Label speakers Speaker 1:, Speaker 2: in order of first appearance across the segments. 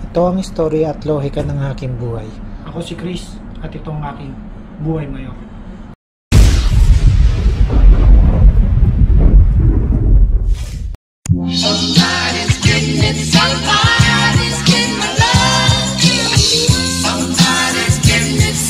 Speaker 1: Ito ang istorya at lohika ng aking buhay.
Speaker 2: Ako si Chris at ito ang aking buhay mayor.
Speaker 3: Somebody's getting it, somebody's getting my love. Somebody's getting it,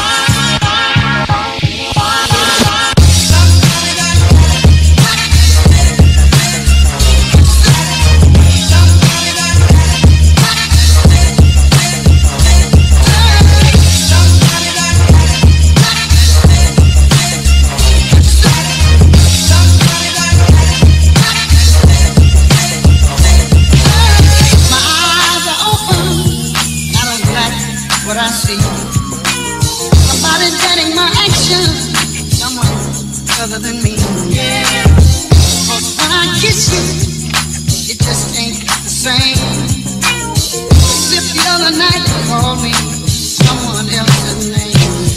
Speaker 3: what I see. Somebody's getting my action, someone other than me. Yeah, but when I kiss you, it just ain't the same. As if the other night you called me someone else's name.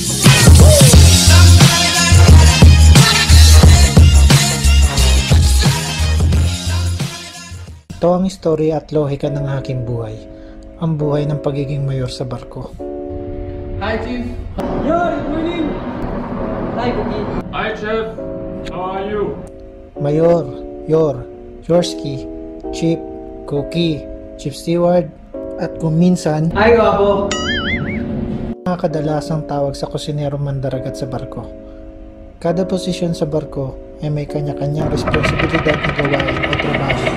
Speaker 1: Ito ang istorya at lohika ng aking buhay. Ang buhay ng pagiging mayor sa barko.
Speaker 4: Hi, Chief.
Speaker 2: Yo, good morning!
Speaker 4: Hi, Cookie.
Speaker 5: Hi, Chef. How are you?
Speaker 1: Mayor, Yor, Yorski, Chief, Cookie, Chief Steward, at kung minsan,
Speaker 4: Hi, Guapo.
Speaker 1: mga kadalasang tawag sa kusinero mandaragat sa barko. Kada posisyon sa barko ay may kanya-kanyang responsibilidad na gawain o trabaho.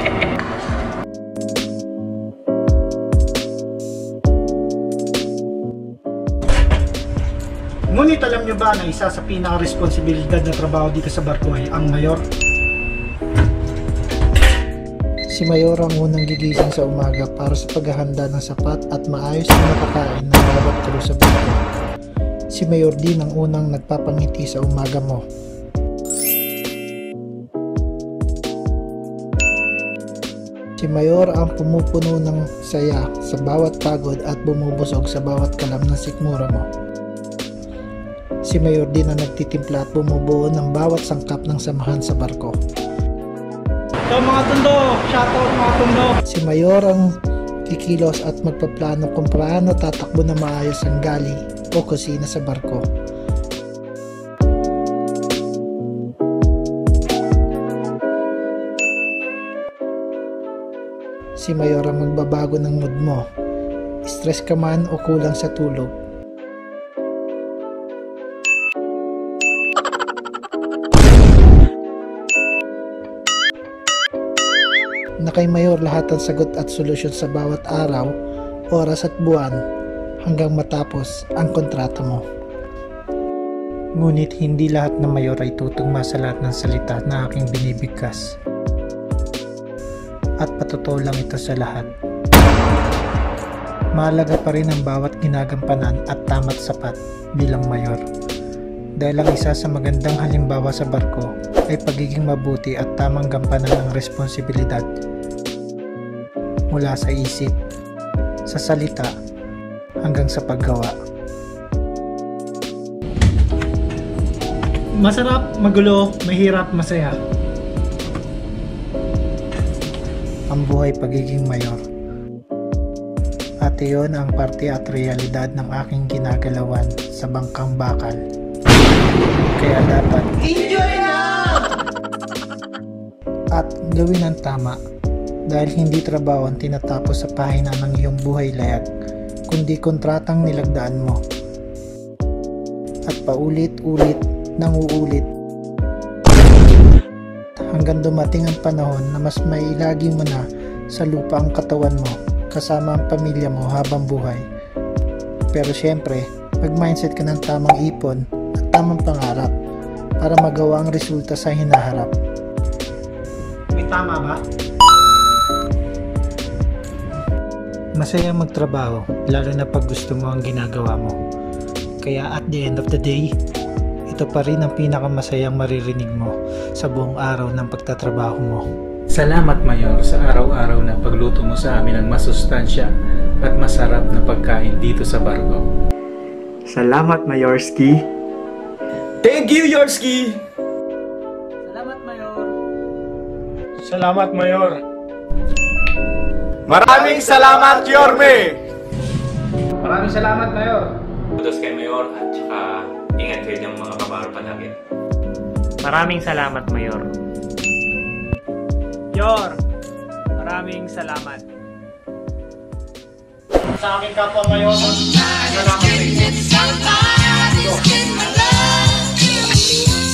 Speaker 2: Ngunit alam nyo ba na isa sa pinaka-responsibilidad na trabaho dito sa barko ay ang mayor?
Speaker 1: Si Mayor ang unang gigising sa umaga para sa paghahanda ng sapat at maayos na makakain ng bawat crew sa barko. Si Mayor din ang unang nagpapangiti sa umaga mo. Si Mayor ang pumupuno ng saya sa bawat pagod at bumubusog sa bawat kalam ng sikmura mo. Si Mayor din ang nagtitimpla at bumubuo ng bawat sangkap ng samahan sa barko.
Speaker 2: So mga tundo, shoutout mga tundo!
Speaker 1: Si Mayor ang kikilos at magpaplano kung paano tatakbo na maayos ang gali o kusina sa barko. Si Mayor ang magbabago ng mood mo. Stress ka man o kulang sa tulog. Na kay Mayor lahat ang sagot at solusyon sa bawat araw, oras at buwan hanggang matapos ang kontrata mo. Ngunit hindi lahat ng Mayor ay tutugma sa lahat ng salita na aking binibigkas. At patotoo lang ito sa lahat. Mahalaga pa rin ang bawat ginagampanan at tama't sapat bilang Mayor. Dahil ang isa sa magandang halimbawa sa barko ay pagiging mabuti at tamang gampanan ng responsibilidad. Mula sa isip, sa salita, hanggang sa paggawa.
Speaker 2: Masarap, magulo, mahirap, masaya.
Speaker 1: Ang buhay pagiging mayor. At iyon ang parte at realidad ng aking ginagalawan sa bangkang bakal. Kaya dapat
Speaker 3: Enjoy na!
Speaker 1: at gawin ang tama dahil hindi trabaho ang tinatapos sa pahina ng iyong buhay layag, kundi kontratang nilagdaan mo. At paulit-ulit nang uulit hanggang dumating ang panahon na mas mailagi mo na sa lupa ang katawan mo kasama ang pamilya mo habang buhay. Pero syempre, mag-mindset ka ng tamang ipon at tamang pangarap para magawa ang resulta sa hinaharap.
Speaker 2: May tama ba?
Speaker 1: Masaya magtrabaho, lalo na pag gusto mo ang ginagawa mo. Kaya at the end of the day, ito pa rin ang pinakamasayang maririnig mo sa buong araw ng pagtatrabaho mo.
Speaker 4: Salamat, Mayor, sa araw-araw na pagluto mo sa amin ng masustansya at masarap na pagkain dito sa barko.
Speaker 6: Salamat, Mayorski.
Speaker 5: Thank you, Yorski!
Speaker 4: Salamat, Mayor.
Speaker 5: Salamat, Mayor. Maraming salamat, Yorme!
Speaker 4: Maraming salamat, Mayor.
Speaker 7: Kudos kay Mayor at saka ingat kayo ng mga kabaro palagi.
Speaker 8: Maraming salamat, Mayor. Yor, maraming salamat.
Speaker 2: Sa aking kapwa ngayon, salamat sa inyo.
Speaker 3: Somebody's in my love.